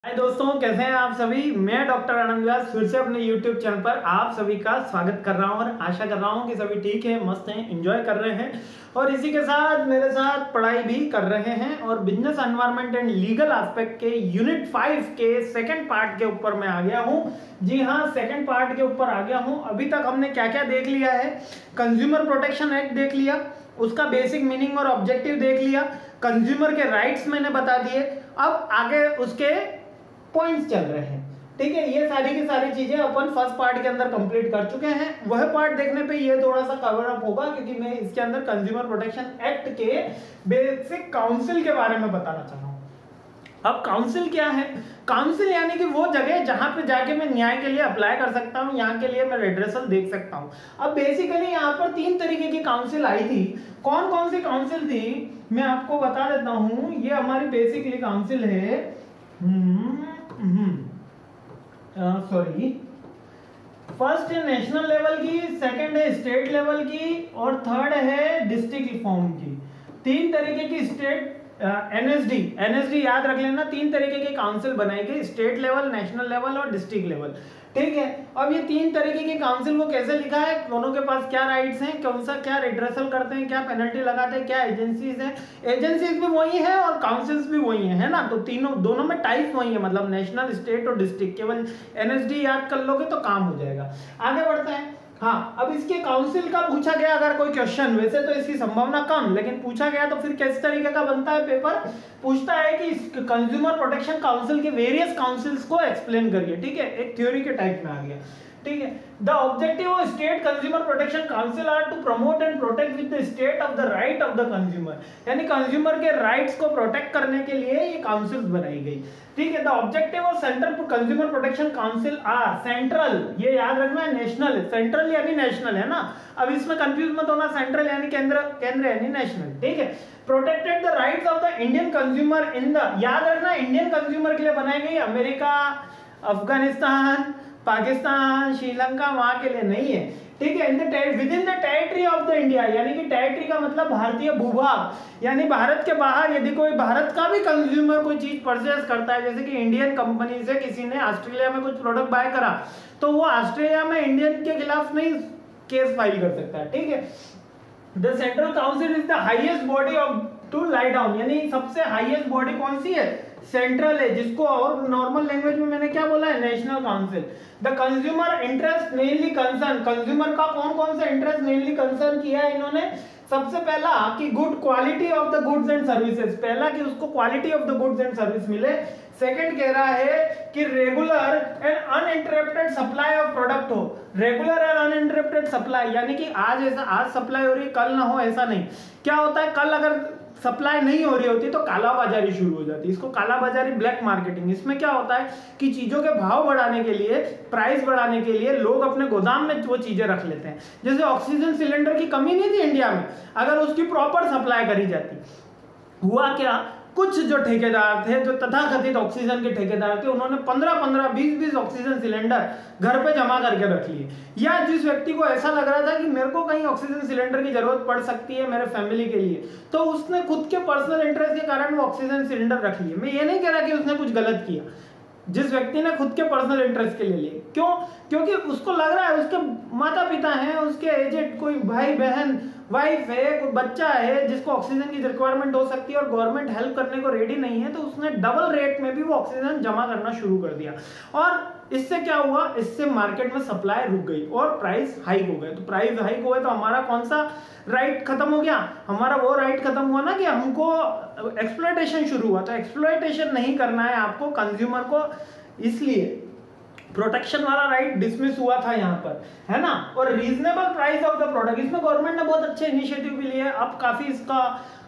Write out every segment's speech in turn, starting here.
हाय दोस्तों, कैसे हैं आप सभी। मैं डॉक्टर आनंद व्यास फिर से अपने YouTube चैनल पर आप सभी का स्वागत कर रहा हूं और आशा कर रहा हूं कि सभी ठीक है, मस्त हैं, एंजॉय कर रहे हैं और इसी के साथ मेरे साथ पढ़ाई भी कर रहे हैं। और business environment and legal aspect के यूनिट 5 के सेकंड पार्ट के ऊपर मैं आ गया हूं। जी हाँ, सेकंड पार्ट के ऊपर आ गया हूं। अभी तक हमने क्या क्या देख लिया है। कंज्यूमर प्रोटेक्शन एक्ट देख लिया, उसका बेसिक मीनिंग और ऑब्जेक्टिव देख लिया, कंज्यूमर के राइट्स मैंने बता दिए। अब आगे उसके पॉइंट्स चल रहे हैं, ठीक है। ये सारी की सारी चीजें अपन फर्स्ट पार्ट के अंदर कंप्लीट कर चुके हैं। वह पार्ट देखने पे ये थोड़ा सा कवर अप होगा क्योंकि मैं इसके अंदर कंज्यूमर प्रोटेक्शन एक्ट के बेसिक काउंसिल के बारे में बताना चाह रहा हूं। अब काउंसिल क्या है? काउंसिल यानी कि वो जगह जहां पे जाके मैं न्याय के लिए अप्लाई कर सकता हूं, यहाँ के लिए मैं रेड्रेसल देख सकता हूं। अब बेसिकली यहाँ पर 3 तरीके की काउंसिल आई थी। कौन कौन सी काउंसिल थी मैं आपको बता देता हूं। ये हमारी बेसिकली काउंसिल है सॉरी, फर्स्ट है नेशनल लेवल की, सेकंड है स्टेट लेवल की और थर्ड है डिस्ट्रिक्ट फॉर्म की। 3 तरीके की स्टेट एनएसडी याद रख लेना। 3 तरीके की काउंसिल बनाई गई, स्टेट लेवल, नेशनल लेवल और डिस्ट्रिक्ट लेवल, ठीक है। अब ये 3 तरीके की काउंसिल को कैसे लिखा है, दोनों के पास क्या राइट्स हैं, कौन सा क्या रिड्रेसल करते हैं, क्या पेनल्टी लगाते हैं, क्या एजेंसीज हैं। एजेंसीज भी वही है और काउंसिल्स भी वही है ना। तो दोनों में टाइप वही है, मतलब नेशनल, स्टेट और डिस्ट्रिक्ट। केवल एनएसडी याद कर लोगे तो काम हो जाएगा। आगे बढ़ते हैं। हाँ, अब इसके काउंसिल का पूछा गया अगर कोई क्वेश्चन, वैसे तो इसकी संभावना कम, लेकिन पूछा गया तो फिर किस तरीके का बनता है पेपर। पूछता है कि कंज्यूमर प्रोटेक्शन काउंसिल के वेरियस काउंसिल्स को एक्सप्लेन करिए, ठीक है। एक थ्योरी के टाइप में आ गया, ठीक है। The objective of state consumer protection council are to promote and protect with the state of the right of the consumer, यानी कंज्यूमर के राइट्स को प्रोटेक्ट करने के लिए ये काउंसिल बनाई गई, ठीक है। The objective of central consumer protection council are central, ये याद रखना है, नेशनल, सेंट्रल यानी नेशनल है ना। अब इसमें कंफ्यूज मत होना, सेंट्रल यानी केंद्र, केंद्र यानी नेशनल, ठीक है। Protected the rights of the Indian consumer in the, याद रखना इंडियन कंज्यूमर के लिए बनाई गई, अमेरिका, अफगानिस्तान, पाकिस्तान, श्रीलंका वहां के लिए नहीं है, ठीक है। Within the territory of the India, यानी कि टेरिटरी का मतलब भारतीय भूभाग, यानी भारत के बाहर यदि कोई भारत का भी कंज्यूमर कोई चीज परचेज करता है, जैसे कि इंडियन कंपनी से किसी ने ऑस्ट्रेलिया में कुछ प्रोडक्ट बाय करा, तो वो ऑस्ट्रेलिया में इंडियन के खिलाफ नहीं केस फाइल कर सकता है, ठीक है। The central council is the highest body of to lie down, यानी सबसे हाईएस्ट बॉडी कौन सी है? सेंट्रल है, जिसको और नॉर्मल लैंग्वेज में मैंने क्या बोला है? National council. The consumer interest mainly concern, consumer का कौन कौन सा इंटरेस्ट मेनली कंसर्न किया है इन्होंने? सबसे पहला कि good quality of the goods and services, पहला कि उसको quality of the goods and service मिले। सेकंड कह रहा है कि regular and uninterrupted supply of product हो, रेगुलर एंड अनइंटरप्टेड सप्लाई, यानी कि आज सप्लाई हो रही है कल ना हो, ऐसा नहीं। क्या होता है, कल अगर सप्लाई नहीं हो रही होती तो काला बाजारी शुरू हो जाती है, इसको काला बाजारी, ब्लैक मार्केटिंग। इसमें क्या होता है कि चीजों के भाव बढ़ाने के लिए, प्राइस बढ़ाने के लिए लोग अपने गोदाम में वो चीजें रख लेते हैं। जैसे ऑक्सीजन सिलेंडर की कमी नहीं थी इंडिया में, अगर उसकी प्रॉपर सप्लाई करी जाती, हुआ क्या, कुछ जो ठेकेदार थे, जो तथाकथित ऑक्सीजन के ठेकेदार थे, उन्होंने 15-15, 20-20 ऑक्सीजन सिलेंडर घर पे जमा करके रख लिए। या जिस व्यक्ति को ऐसा लग रहा था कि मेरे को कहीं ऑक्सीजन सिलेंडर की जरूरत पड़ सकती है मेरे फैमिली के लिए, तो उसने खुद के पर्सनल इंटरेस्ट के कारण वो ऑक्सीजन सिलेंडर रख लिए। मैं ये नहीं कह रहा कि उसने कुछ गलत किया, जिस व्यक्ति ने खुद के पर्सनल इंटरेस्ट के लिए लिए, क्यों? क्योंकि उसको लग रहा है उसके माता पिता हैं, उसके एजेड कोई भाई बहन, वाइफ है, कोई बच्चा है जिसको ऑक्सीजन की रिक्वायरमेंट हो सकती है और गवर्नमेंट हेल्प करने को रेडी नहीं है, तो उसने डबल रेट में भी वो ऑक्सीजन जमा करना शुरू कर दिया। और इससे क्या हुआ, इससे मार्केट में सप्लाई रुक गई और प्राइस हाइक हो गए। तो प्राइस हाइक हो गए तो हमारा कौन सा राइट खत्म हो गया? हमारा वो राइट खत्म हुआ ना कि हमको एक्सप्लॉयटेशन शुरू हुआ। तो एक्सप्लॉयटेशन नहीं करना है आपको कंज्यूमर को, इसलिए प्रोटेक्शन वाला राइट डिसमिस हुआ था यहाँ पर, है ना। और reasonable price of the product, इसमें गवर्नमेंट ने बहुत अच्छे इनिशिएटिव भी लिए। अब काफी इसका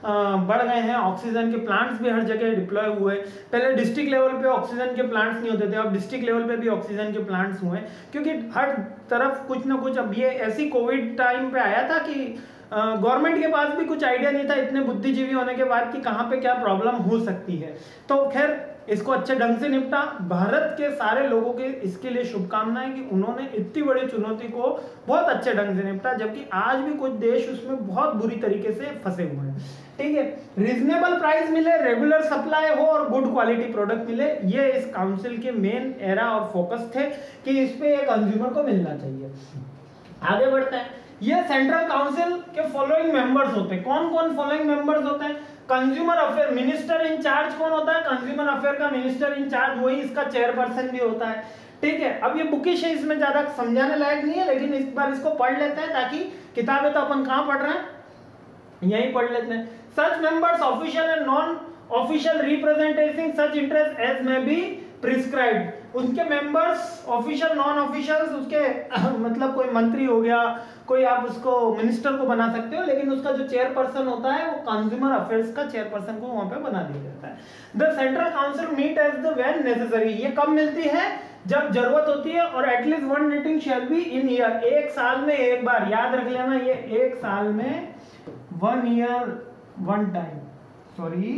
बढ़ गए हैं, ऑक्सीजन के प्लांट्स भी हर जगह डिप्लॉय हुए। पहले डिस्ट्रिक्ट लेवल पे ऑक्सीजन के प्लांट्स नहीं होते थे, अब डिस्ट्रिक्ट लेवल पे भी ऑक्सीजन के प्लांट्स हुए, क्योंकि हर तरफ कुछ ना कुछ। अब ये ऐसी कोविड टाइम पे आया था कि गवर्नमेंट के पास भी कुछ आइडिया नहीं था, इतने बुद्धिजीवी होने के बाद, कि कहाँ पे क्या प्रॉब्लम हो सकती है। तो खैर इसको अच्छे ढंग से निपटा। भारत के सारे लोगों के इसके लिए शुभकामनाएं कि उन्होंने इतनी बड़ी चुनौती को बहुत अच्छे ढंग से निपटा, जबकि आज भी कुछ देश उसमें बहुत बुरी तरीके से फंसे हुए हैं। ठीक है, रीजनेबल प्राइस मिले, रेगुलर सप्लाई हो और गुड क्वालिटी प्रोडक्ट मिले, ये इस काउंसिल के मेन एरा और फोकस थे कि इस पे कंज्यूमर को मिलना चाहिए। आगे बढ़ते हैं, ये सेंट्रल काउंसिल के फॉलोइंग मेंबर्स होते हैं। कौन कौन फॉलोइंग मेंबर्स होते हैं? Consumer affair minister in charge कौन होता है? कंज्यूमर अफेयर का मिनिस्टर इन चार्ज, वही इसका चेयरपर्सन भी होता है। ठीक है, अब ये बुकिश है, इसमें ज्यादा समझाने लायक नहीं है, लेकिन इस बार इसको पढ़ लेते हैं ताकि किताबें तो अपन कहाँ पढ़ रहे हैं, यही पढ़ लेते हैं। Such members official and non official representating such interest as may be prescribed. उनके मेंबर्स ऑफिशियल नॉन ऑफिशियल, उसके मतलब कोई मंत्री हो गया, कोई आप उसको मिनिस्टर को बना सकते हो, लेकिन उसका जो चेयरपर्सन होता है वो कंज्यूमर अफेयर्स का चेयरपर्सन को वहां पे बना दिया जाता है। The central council meet as the when necessary, ये कब मिलती है? जब जरूरत होती है, और at least one meeting shall be in year, एक साल में एक बार, याद रख लेना, ये एक साल में 1 ईयर 1 टाइम, सॉरी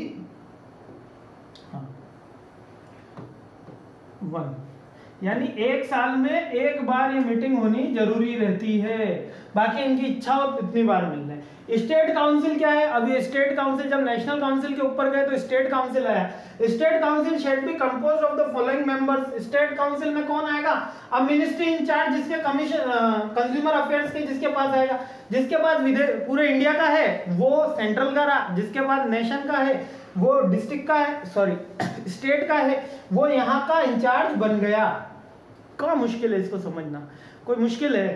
1, यानी एक साल में एक बार ये मीटिंग होनी जरूरी रहती है, बाकी इनकी इच्छा हो इतनी बार मिलना है। स्टेट काउंसिल क्या है? अभी स्टेट काउंसिल जब नेशनल काउंसिल के ऊपर गए तो स्टेट काउंसिल आया। State council shed be composed of the following members. State council में कौन आएगा? अब मिनिस्ट्री इन चार्ज, जिसके कमीशन कंज्यूमर अफेयर्स के जिसके पास आएगा, जिसके पास पूरे इंडिया का है वो सेंट्रल का रहा, जिसके पास नेशन का है वो डिस्ट्रिक्ट का है, सॉरी स्टेट का है, वो यहाँ का इंचार्ज बन गया। क्या मुश्किल है इसको समझना? कोई मुश्किल है?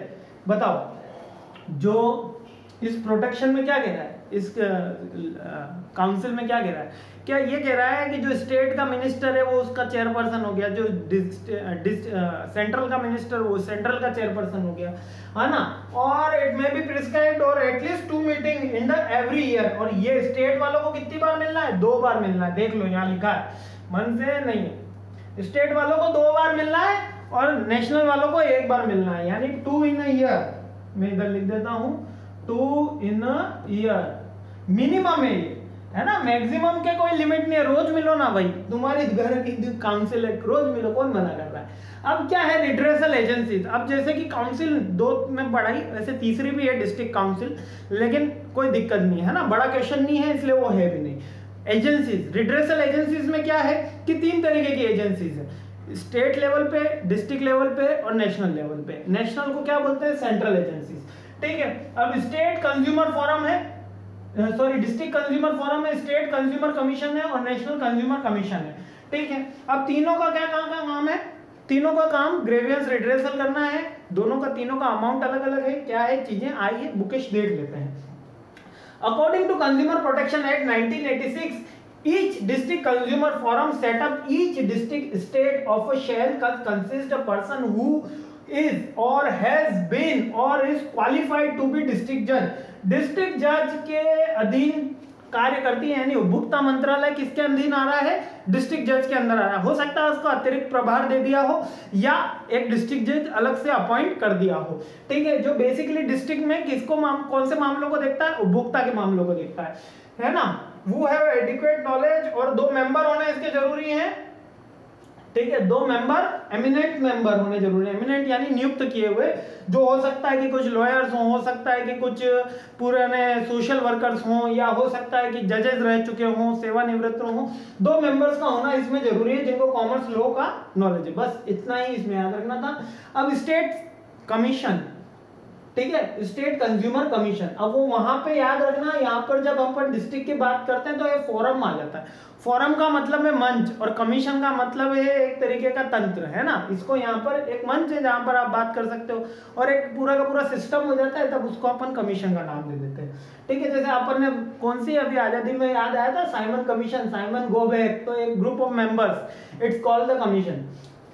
बताओ। जो इस प्रोटेक्शन में क्या कह रहा है, इस काउंसिल में क्या कह रहा है? क्या ये कह रहा है कि जो स्टेट का मिनिस्टर है वो उसका चेयरपर्सन हो गया, जो सेंट्रल का मिनिस्टर वो सेंट्रल का चेयरपर्सन हो गया, है ना? और इट मे बी प्रिस्क्राइब्ड और at least 2 meeting in the every year. और ये स्टेट वालों को कितनी बार मिलना है? 2 बार मिलना है। देख लो यहाँ लिखा है, मन से नहीं है। स्टेट वालों को 2 बार मिलना है और नेशनल वालों को 1 बार मिलना है, यानी 2 इन अ ईयर। मैं इधर लिख देता हूं 2 इन अ ईयर मिनिमम है ना, मैक्सिमम के कोई लिमिट नहीं है। रोज मिलो ना भाई, तुम्हारी घर की काउंसिल है, रोज मिलो, कौन मना कर रहा है? अब क्या है रिड्रेसल एजेंसीज। अब जैसे कि काउंसिल 2 में पढ़ाई, वैसे तीसरी भी है डिस्ट्रिक्ट काउंसिल, लेकिन कोई दिक्कत नहीं है ना, बड़ा क्वेश्चन नहीं है इसलिए वो है भी नहीं। एजेंसीज, रिड्रेसल एजेंसीज में क्या है कि 3 तरीके की एजेंसीज है, स्टेट लेवल पे, डिस्ट्रिक्ट लेवल पे और नेशनल लेवल पे। नेशनल को क्या बोलते हैं? Central agencies. ठीक है, अब स्टेट कंज्यूमर फोरम है, सॉरी डिस्ट्रिक्ट कंज्यूमर फोरम है, स्टेट कंज्यूमर कमीशन है और नेशनल कंज्यूमर कमीशन है। ठीक है, अब तीनों का क्या काम है? तीनों का काम ग्रीवियंस रिड्रेसल करना है। दोनों का, तीनों का अमाउंट अलग अलग है, क्या है चीजें, आइए बुकिश देख लेते हैं। According to consumer protection act 1986, each district consumer forum set up each district state of a shall consist a person who is or has been or is qualified to be district judge। District जज के अधीन कार्य करती है, यानी उपभोक्ता मंत्रालय किसके अधीन आ रहा है? डिस्ट्रिक्ट जज के अंदर आ रहा है। हो सकता है उसको अतिरिक्त प्रभार दे दिया हो या एक डिस्ट्रिक्ट जज अलग से अपॉइंट कर दिया हो। ठीक है, जो बेसिकली डिस्ट्रिक्ट में किसको कौन से मामलों को देखता है? उपभोक्ता के मामलों को देखता है ना। वो हैव एडिक्वेट नॉलेज, और 2 मेंबर होने इसके जरूरी हैं। ठीक है, 2 मेंबर एमिनेंट मेंबर होने जरूरी है। एमिनेंट यानी नियुक्त किए हुए, जो हो सकता है कि कुछ लॉयर्स हो सकता है कि कुछ पुराने सोशल वर्कर्स हों, या हो सकता है कि जजेस रह चुके हों, सेवानिवृत्त हों। 2 मेंबर्स का होना इसमें जरूरी है जिनको कॉमर्स लॉ का नॉलेज है। बस इतना ही इसमें याद रखना था। अब स्टेट कमीशन, ठीक है, स्टेट कंज्यूमर कमीशन, अब वो वहां पे याद रखना, यहाँ पर जब अपन डिस्ट्रिक्ट की बात करते हैं तो ये फोरम आ जाता है। फोरम का मतलब है मंच, और कमीशन का मतलब है एक तरीके का तंत्र, है ना। इसको यहाँ पर एक मंच है जहां पर आप बात कर सकते हो, और एक पूरा का पूरा सिस्टम हो जाता है, तब उसको अपन कमीशन का नाम दे देते हैं। ठीक है, जैसे अपन ने कौन सी अभी आजादी में याद आया था, Simon commission, Simon go back, तो एक group of members, it's called the commission.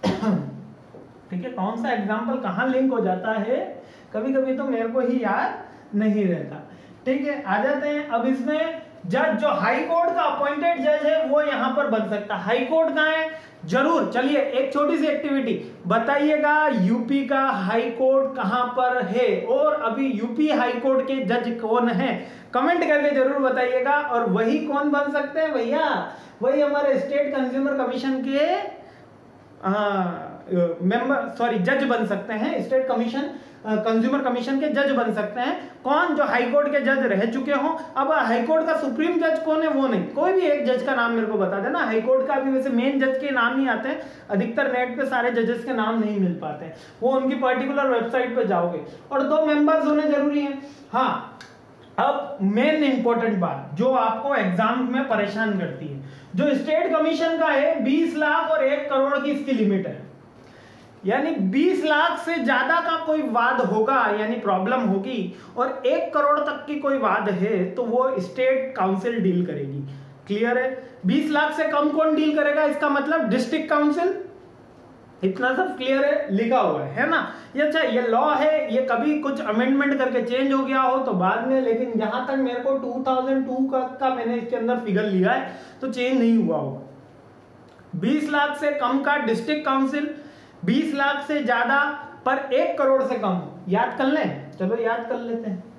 ठीक है, कौन सा एग्जाम्पल कहाँ लिंक हो जाता है कभी कभी तो मेरे को ही याद नहीं रहता। ठीक है, आ जाते हैं अब इसमें। जज, जो हाई कोर्ट का अपॉइंटेड जज है वो यहाँ पर बन सकता है। हाई कोर्ट कहाँ है? जरूर, चलिए एक छोटी सी एक्टिविटी बताइएगा, यूपी का हाई कोर्ट कहाँ पर है, और अभी यूपी हाई कोर्ट के जज कौन है, कमेंट करके जरूर बताइएगा। और वही कौन बन सकते हैं भैया? वही हमारे स्टेट कंज्यूमर कमीशन के जज बन सकते हैं, स्टेट कमीशन कंज्यूमर कमीशन के जज बन सकते हैं। कौन? जो हाई कोर्ट के जज रह चुके हों। अब हाई कोर्ट का सुप्रीम जज कौन है वो नहीं, कोई भी एक जज का नाम मेरे को बता देना। हाई कोर्ट का भी वैसे मेन जज के नाम ही आते हैं, अधिकतर नेट पे सारे जजेस के नाम नहीं मिल पाते हैं, वो उनकी पर्टिकुलर वेबसाइट पे जाओगे। और 2 मेंबर्स होने जरूरी है। हाँ, अब मेन इंपॉर्टेंट बात जो आपको एग्जाम में परेशान करती है, जो स्टेट कमीशन का है 20 लाख और 1 करोड़ की इसकी लिमिट है। यानी 20 लाख से ज्यादा का कोई वाद होगा यानी प्रॉब्लम होगी और 1 करोड़ तक की कोई वाद है तो वो स्टेट काउंसिल डील करेगी। क्लियर है? 20 लाख से कम कौन डील करेगा? इसका मतलब डिस्ट्रिक्ट काउंसिल। इतना सब क्लियर है, लिखा हुआ है ना? ये अच्छा, ये लॉ है, ये कभी कुछ अमेंडमेंट करके चेंज हो गया हो तो बाद में, लेकिन जहां तक मेरे को 2002 का मैंने इसके अंदर फिगर लिया है तो चेंज नहीं हुआ होगा। 20 लाख से कम का डिस्ट्रिक्ट काउंसिल, 20 लाख से ज्यादा पर 1 करोड़ से कम। याद कर लें, चलो याद कर लेते हैं।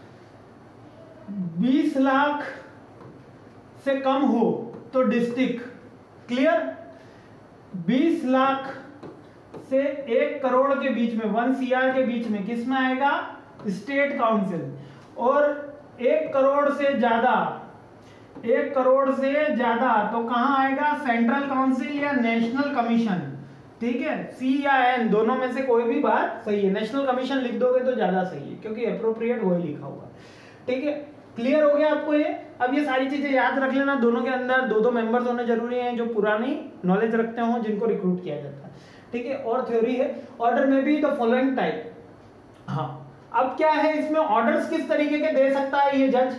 20 लाख से कम हो तो डिस्ट्रिक्ट, क्लियर? 20 लाख से 1 करोड़ के बीच में, 1 CR के बीच में किस में आएगा? State council. और 1 करोड़ से ज्यादा, 1 करोड़ से ज्यादा तो कहां आएगा? सेंट्रल काउंसिल या नेशनल कमीशन। ठीक है, C या N दोनों में से कोई भी बात सही है। नेशनल कमीशन लिख दोगे तो ज्यादा सही है क्योंकि अप्रोप्रिएट वही लिखा हुआ है। ठीक है, क्लियर हो गया आपको ये? अब ये सारी चीजें याद रख लेना। दोनों के अंदर 2-2 मेंबर्स होने जरूरी हैं जो पुरानी नॉलेज रखते हो, जिनको रिक्रूट किया जाता है। ठीक है, और थ्योरी है, ऑर्डर में भी द फॉलोइंग टाइप। हाँ, अब क्या है इसमें, ऑर्डर्स किस तरीके के दे सकता है ये जज?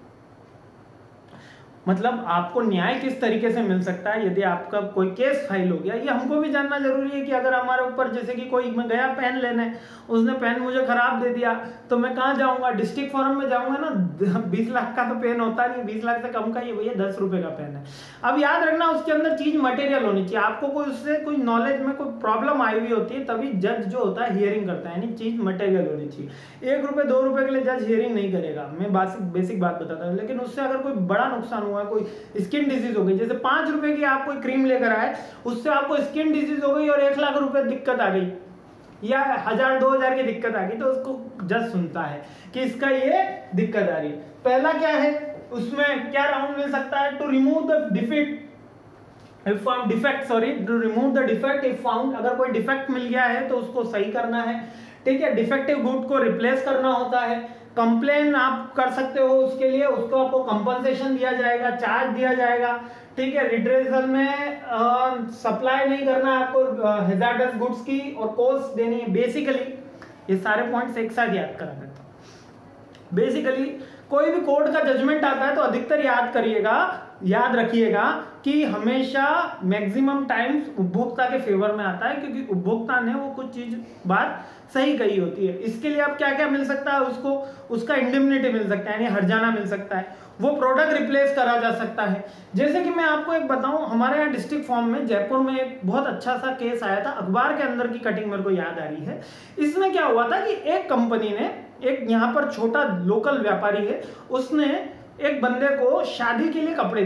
मतलब आपको न्याय किस तरीके से मिल सकता है यदि आपका कोई केस फाइल हो गया। ये हमको भी जानना जरूरी है कि अगर हमारे ऊपर, जैसे कि कोई, मैं गया पेन लेने, उसने पेन मुझे खराब दे दिया तो मैं कहाँ जाऊंगा? डिस्ट्रिक्ट फॉरम में जाऊंगा ना। 20 लाख का तो पेन होता नहीं, 20 लाख से कम का, ये भैया 10 रुपए का पेन है। अब याद रखना उसके अंदर चीज मटेरियल होनी चाहिए। आपको कोई उससे कोई नॉलेज में कोई प्रॉब्लम आई हुई होती है तभी जज जो होता है हियरिंग करता है, यानी चीज मटेरियल होनी चाहिए। 1 रुपए 2 रुपए के लिए जज हियरिंग नहीं करेगा, मैं बेसिक बात बताता हूँ। लेकिन उससे अगर कोई बड़ा नुकसान हुआ, कोई स्किन डिजीज हो गई, जैसे 5 रुपए की आप कोई क्रीम लेकर आए, उससे आपको स्किन डिजीज हो गई और 1 लाख रुपए दिक्कत आ गई या 1000-2000 की दिक्कत आ गई, तो उसको जज सुनता है कि इसका ये दिक्कत आ रही है। पहला क्या है, उसमें क्या राउंड मिल सकता है? To remove the defect if found, defect sorry, to remove the defect if found. अगर कोई डिफेक्ट मिल गया है तो उसको सही करना है। ठीक है, डिफेक्टिव गुड को रिप्लेस करना होता है। कंप्लेन आप कर सकते हो उसके लिए, उसको आपको कंपनसेशन दिया जाएगा, चार्ज दिया जाएगा। ठीक है, रिड्रेसल में सप्लाई नहीं करना है आपको हैजार्डस गुड्स की और कॉस्ट देनी है। बेसिकली ये सारे पॉइंट्स एक साथ याद करा देता हूं। बेसिकली कोई भी कोर्ट का जजमेंट आता है तो अधिकतर याद रखिएगा कि हमेशा मैक्सिमम टाइम्स उपभोक्ता के फेवर में आता है, क्योंकि उपभोक्ता ने वो कुछ चीज बात सही कही होती है। इसके लिए अब क्या क्या मिल सकता है उसको? उसका इंडिमनिटी मिल सकता है, यानी हर्जाना मिल सकता है, वो प्रोडक्ट रिप्लेस करा जा सकता है। जैसे कि मैं आपको एक बताऊं, हमारे यहाँ डिस्ट्रिक्ट फॉर्म में जयपुर में एक बहुत अच्छा सा केस आया था, अखबार के अंदर की कटिंग मेरे को याद आ रही है। इसमें क्या हुआ था कि एक कंपनी ने, एक यहाँ पर छोटा लोकल व्यापारी है, उसने एक बंदे को शादी के लिए कपड़े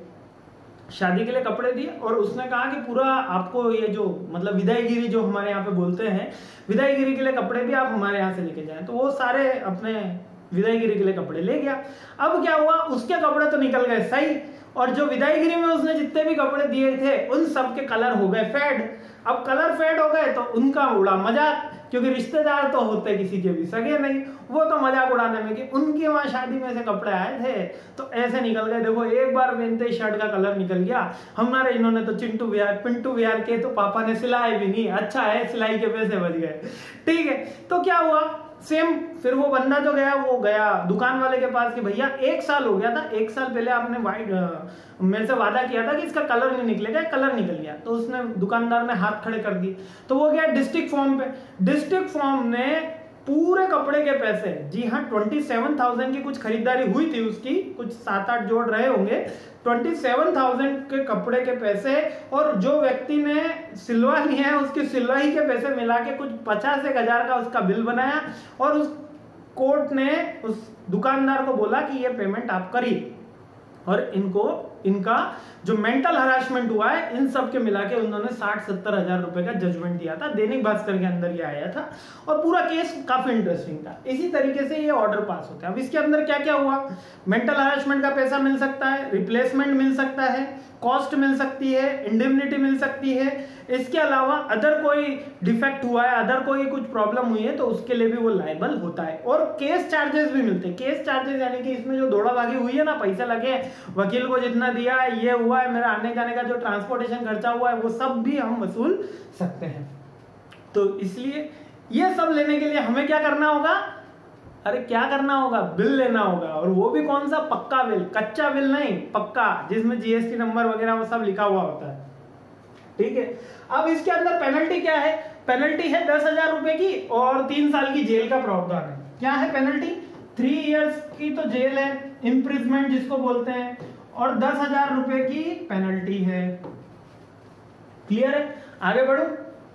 दिए और उसने कहा कि पूरा आपको ये जो मतलब विदाईगिरी जो हमारे यहाँ पे बोलते हैं, विदाईगिरी के लिए कपड़े भी आप हमारे यहाँ से लेके जाएं। तो वो सारे अपने विदाईगिरी के लिए कपड़े ले गया। अब क्या हुआ, उसके कपड़े तो निकल गए सही, और जो विदाईगिरी में उसने जितने भी कपड़े दिए थे उन सब के कलर हो गए फेड। अब कलर फेड हो गए तो उनका उड़ा मजाक, क्योंकि रिश्तेदार तो होते किसी के भी सगे नहीं, वो तो मजाक उड़ाने में कि उनके वहां शादी में से कपड़े आए थे तो ऐसे निकल गए, देखो एक बार पहनते ही शर्ट का कलर निकल गया, हमारे इन्होंने तो पिंटू बिहार के तो पापा ने सिलाए भी नहीं, अच्छा है सिलाई के पैसे बच गए। ठीक है, तो क्या हुआ सेम, फिर वो बंदा जो गया दुकान वाले के पास कि भैया 1 साल हो गया था, 1 साल पहले आपने मेरे से वादा किया था कि इसका कलर नहीं निकलेगा, कलर निकल गया। तो उसने दुकानदार ने हाथ खड़े कर दिए, तो वो गया डिस्ट्रिक्ट फॉर्म पे। डिस्ट्रिक्ट फॉर्म ने पूरे कपड़े के पैसे, जी हाँ 27,000 की कुछ खरीदारी हुई थी उसकी, कुछ 7-8 जोड़ रहे होंगे, 27,000 के कपड़े के पैसे और जो व्यक्ति ने सिलवा लिए हैं उसकी सिलवाई के पैसे मिला के कुछ 50-1 हजार का उसका बिल बनाया और उस कोर्ट ने उस दुकानदार को बोला कि ये पेमेंट आप करिए और इनको इनका जो मेंटल हरासमेंट हुआ है इन सब के मिला के उन्होंने 60-70 हजार रुपए का जजमेंट दिया था। दैनिक भास्कर के अंदर ये आया था और पूरा केस काफी इंटरेस्टिंग था। इसी तरीके से ये ऑर्डर पास होता है। अब इसके अंदर क्या क्या हुआ, मेंटल हरासमेंट का पैसा मिल सकता है, रिप्लेसमेंट मिल सकता है, कॉस्ट मिल सकती है, इंडेमनिटी मिल सकती है। इसके अलावा अदर कोई डिफेक्ट हुआ है, अदर कोई कुछ प्रॉब्लम हुई है तो उसके लिए भी वो लायबल होता है। और केस चार्जेस भी मिलते हैं। केस चार्जेस यानी कि इसमें जो दौड़ा भागी हुई है ना, पैसे लगे, वकील को जितना दिया है, ये हुआ है, मेरा आने जाने का जो ट्रांसपोर्टेशन खर्चा हुआ है, वो सब भी हम वसूल सकते हैं। तो इसलिए ये सब लेने के लिए हमें क्या करना होगा, अरे क्या करना होगा, बिल लेना होगा। और वो भी कौन सा, पक्का बिल, कच्चा बिल नहीं, पक्का, जिसमें जीएसटी नंबर वगैरह वो सब लिखा हुआ होता है। ठीक है। अब इसके अंदर पेनल्टी क्या है, पेनल्टी है 10,000 रुपए की और 3 साल की जेल का प्रावधान है। क्या है पेनल्टी, 3 इयर्स की तो जेल है, इम्प्रिजमेंट जिसको बोलते हैं, और 10,000 रुपए की पेनल्टी है। क्लियर है, आगे बढ़ो।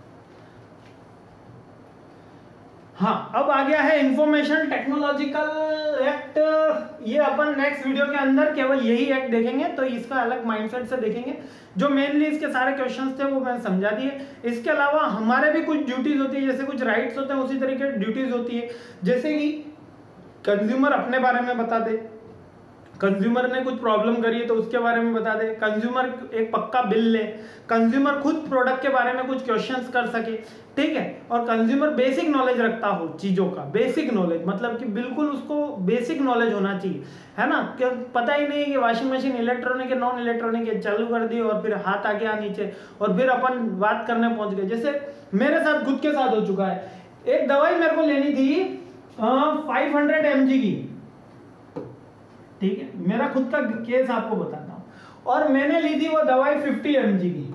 हाँ, अब आ गया है इंफॉर्मेशन टेक्नोलॉजिकल एक्ट। ये अपन नेक्स्ट वीडियो के अंदर केवल यही एक्ट देखेंगे, तो इसका अलग माइंडसेट से देखेंगे। जो मेनली इसके सारे क्वेश्चंस थे वो मैंने समझा दिए। इसके अलावा हमारे भी कुछ ड्यूटीज होती है, जैसे कुछ राइट्स होते हैं उसी तरीके ड्यूटीज होती है। जैसे कि कंज्यूमर अपने बारे में बता दे, कंज्यूमर ने कुछ प्रॉब्लम करी है तो उसके बारे में बता दे, कंज्यूमर एक पक्का बिल ले, कंज्यूमर खुद प्रोडक्ट के बारे में कुछ क्वेश्चंस कर सके। ठीक है। और कंज्यूमर बेसिक नॉलेज रखता हो चीजों का, बेसिक नॉलेज मतलब कि बिल्कुल उसको बेसिक नॉलेज होना चाहिए, है ना। क्या पता ही नहीं कि वॉशिंग मशीन इलेक्ट्रॉनिक है नॉन इलेक्ट्रॉनिक है, चालू कर दी और फिर हाथ आ गया नीचे और फिर अपन बात करने पहुंच गए। जैसे मेरे साथ खुद के साथ हो चुका है, एक दवाई मेरे को लेनी थी 500 mg की। ठीक है, मेरा खुद का केस आपको बताता हूं, और मैंने ली थी वो दवाई 50 mg की।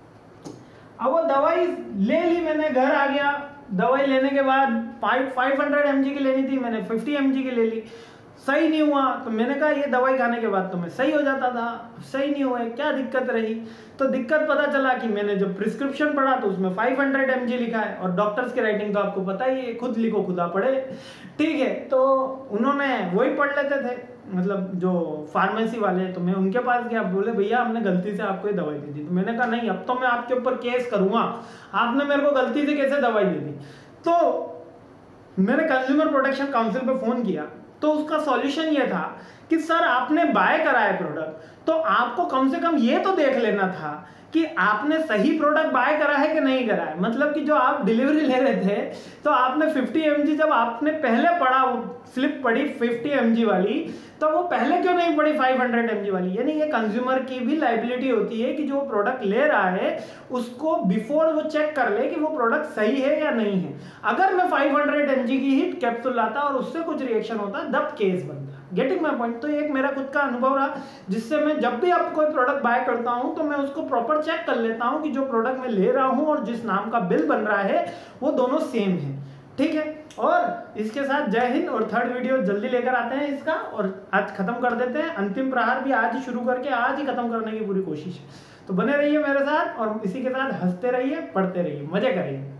अब वो दवाई ले ली, मैंने घर आ गया, दवाई लेने के बाद 500 mg की लेनी थी, मैंने 50 mg की ले ली। सही नहीं हुआ तो मैंने कहा ये दवाई खाने के बाद तो मैं सही हो जाता था, सही नहीं हुआ, क्या दिक्कत रही। तो दिक्कत पता चला कि मैंने जब प्रिस्क्रिप्शन पढ़ा तो उसमें 500 mg लिखा है, और डॉक्टर्स की राइटिंग तो आपको पता ही है, खुद लिखो खुदा पढ़े। ठीक है, तो उन्होंने वही पढ़ लेते थे, मतलब जो फार्मेसी वाले। तो मैं उनके पास गया, बोले भैया हमने गलती से आपको ये दवाई दे दी। तो मैंने कहा नहीं, अब तो मैं आपके ऊपर केस करूंगा, आपने मेरे को गलती से कैसे दवाई दे दी। तो मैंने कंज्यूमर प्रोटेक्शन काउंसिल पे फोन किया, तो उसका सॉल्यूशन ये था कि सर आपने बाय करा है प्रोडक्ट, तो आपको कम से कम ये तो देख लेना था कि आपने सही प्रोडक्ट बाय करा है कि नहीं करा है। मतलब कि जो आप डिलीवरी ले रहे थे तो आपने 50 mg, जब आपने पहले पढ़ा, वो स्लिप पढ़ी 50 mg वाली, तो वो पहले क्यों नहीं पढ़ी 500 mg वाली। यानी ये कंज्यूमर की भी लायबिलिटी होती है कि जो प्रोडक्ट ले रहा है उसको बिफोर वो चेक कर ले कि वो प्रोडक्ट सही है या नहीं है। अगर मैं 500 mg की ही कैप्सूल लाता और उससे कुछ रिएक्शन होता तब केस बनता। Getting my point. तो एक मेरा खुद का अनुभव रहा, जिससे मैं जब भी आप कोई प्रोडक्ट बाय करता हूं तो मैं उसको प्रॉपर चेक कर लेता हूं कि जो प्रोडक्ट मैं ले रहा हूं और जिस नाम का बिल बन रहा है वो दोनों सेम है। ठीक है। और इसके साथ जय हिंद, और थर्ड वीडियो जल्दी लेकर आते हैं इसका, और आज खत्म कर देते हैं। अंतिम प्रहार भी आज ही शुरू करके आज ही खत्म करने की पूरी कोशिश है। तो बने रहिए मेरे साथ और इसी के साथ हंसते रहिए, पढ़ते रहिए, मजे करिए।